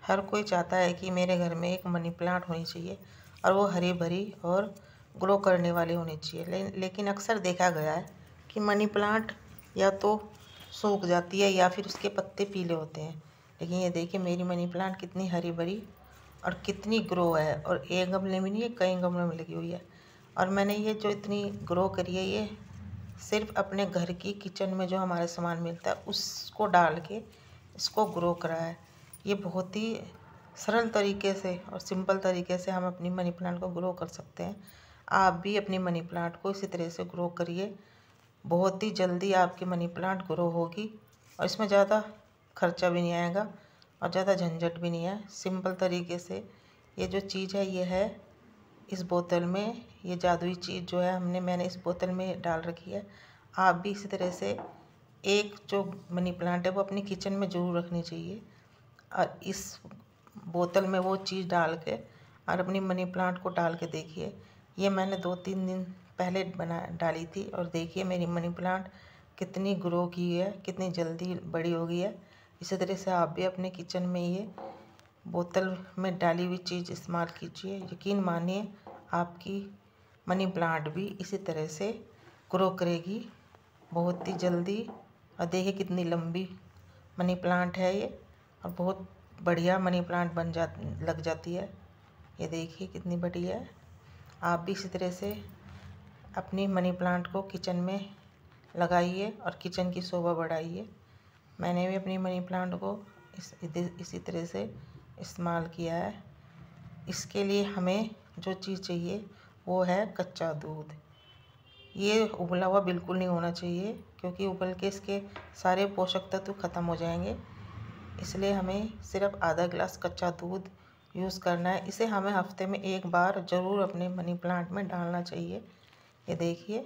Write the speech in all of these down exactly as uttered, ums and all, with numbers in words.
हर कोई चाहता है कि मेरे घर में एक मनी प्लांट होनी चाहिए और वो हरी भरी और ग्रो करने वाली होनी चाहिए। ले, लेकिन अक्सर देखा गया है कि मनी प्लांट या तो सूख जाती है या फिर उसके पत्ते पीले होते हैं। लेकिन ये देखिए मेरी मनी प्लांट कितनी हरी भरी और कितनी ग्रो है, और एक गमले में नहीं है, कई गमलों में लगी हुई है। और मैंने ये जो इतनी ग्रो करी है ये सिर्फ अपने घर की किचन में जो हमारे सामान मिलता है उसको डाल के इसको ग्रो करा है। ये बहुत ही सरल तरीके से और सिंपल तरीके से हम अपनी मनी प्लांट को ग्रो कर सकते हैं। आप भी अपनी मनी प्लांट को इसी तरह से ग्रो करिए, बहुत ही जल्दी आपकी मनी प्लांट ग्रो होगी और इसमें ज़्यादा खर्चा भी नहीं आएगा और ज़्यादा झंझट भी नहीं है। सिंपल तरीके से ये जो चीज़ है ये है इस बोतल में, ये जादुई चीज़ जो है हमने मैंने इस बोतल में डाल रखी है। आप भी इसी तरह से एक जो मनी प्लांट है वो अपनी किचन में ज़रूर रखनी चाहिए और इस बोतल में वो चीज़ डाल के और अपनी मनी प्लांट को डाल के देखिए। ये मैंने दो तीन दिन पहले बना डाली थी और देखिए मेरी मनी प्लांट कितनी ग्रो की है, कितनी जल्दी बड़ी हो गई है। इसी तरह से आप भी अपने किचन में ये बोतल में डाली हुई चीज़ इस्तेमाल कीजिए। यकीन मानिए आपकी मनी प्लांट भी इसी तरह से ग्रो करेगी बहुत ही जल्दी। और देखिए कितनी लंबी मनी प्लांट है ये और बहुत बढ़िया मनी प्लांट बन जा लग जाती है। ये देखिए कितनी बड़ी है। आप भी इसी तरह से अपनी मनी प्लांट को किचन में लगाइए और किचन की शोभा बढ़ाइए। मैंने भी अपनी मनी प्लांट को इस इसी तरह से इस्तेमाल किया है। इसके लिए हमें जो चीज़ चाहिए वो है कच्चा दूध। ये उबला हुआ बिल्कुल नहीं होना चाहिए क्योंकि उबल के इसके सारे पोषक तत्व खत्म हो जाएंगे। इसलिए हमें सिर्फ आधा गिलास कच्चा दूध यूज़ करना है। इसे हमें हफ्ते में एक बार ज़रूर अपने मनी प्लांट में डालना चाहिए। ये देखिए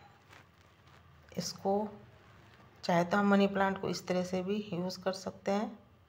इसको चाहे तो हम मनी प्लांट को इस तरह से भी यूज़ कर सकते हैं,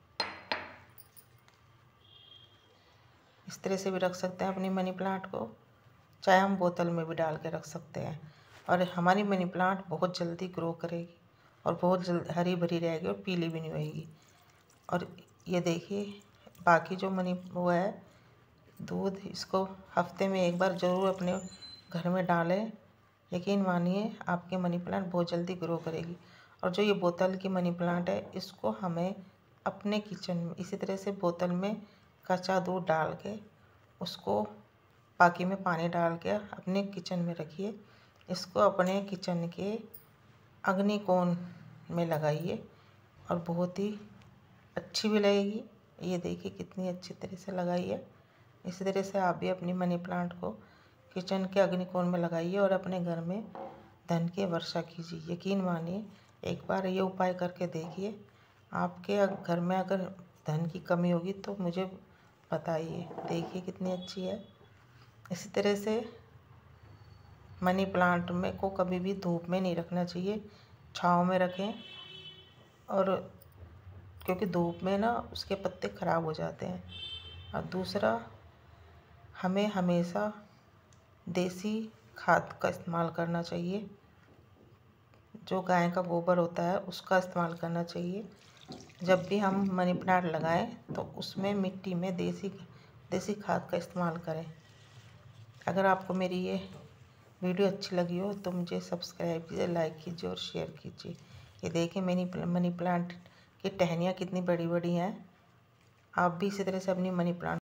इस तरह से भी रख सकते हैं अपनी मनी प्लांट को, चाहे हम बोतल में भी डाल के रख सकते हैं। और हमारी मनी प्लांट बहुत जल्दी ग्रो करेगी और बहुत जल्दी हरी भरी रहेगी और पीली भी नहीं होगी। और ये देखिए बाकी जो मनी वो है दूध, इसको हफ्ते में एक बार ज़रूर अपने घर में डालें। यकीन मानिए आपकी मनी प्लांट बहुत जल्दी ग्रो करेगी। और जो ये बोतल की मनी प्लांट है इसको हमें अपने किचन में इसी तरह से बोतल में कच्चा दूध डाल के उसको बाकी में पानी डाल के अपने किचन में रखिए। इसको अपने किचन के अग्नि कोण में लगाइए और बहुत ही अच्छी भी लगेगी। ये देखिए कितनी अच्छी तरह से लगाई है। इसी तरह से आप भी अपनी मनी प्लांट को किचन के अग्नि कोण में लगाइए और अपने घर में धन की वर्षा कीजिए। यकीन मानिए एक बार ये उपाय करके देखिए। आपके घर में अगर धन की कमी होगी तो मुझे बताइए। देखिए कितनी अच्छी है। इसी तरह से मनी प्लांट में को कभी भी धूप में नहीं रखना चाहिए, छाँव में रखें। और क्योंकि धूप में ना उसके पत्ते ख़राब हो जाते हैं। और दूसरा हमें हमेशा देसी खाद का इस्तेमाल करना चाहिए, जो गाय का गोबर होता है उसका इस्तेमाल करना चाहिए। जब भी हम मनी प्लांट लगाएं तो उसमें मिट्टी में देसी देसी खाद का इस्तेमाल करें। अगर आपको मेरी ये वीडियो अच्छी लगी हो तो मुझे सब्सक्राइब कीजिए, लाइक कीजिए और शेयर कीजिए। ये देखिए मेरी मनी प्लांट की टहनियाँ कितनी बड़ी बड़ी हैं। आप भी इसी तरह से अपनी मनी प्लांट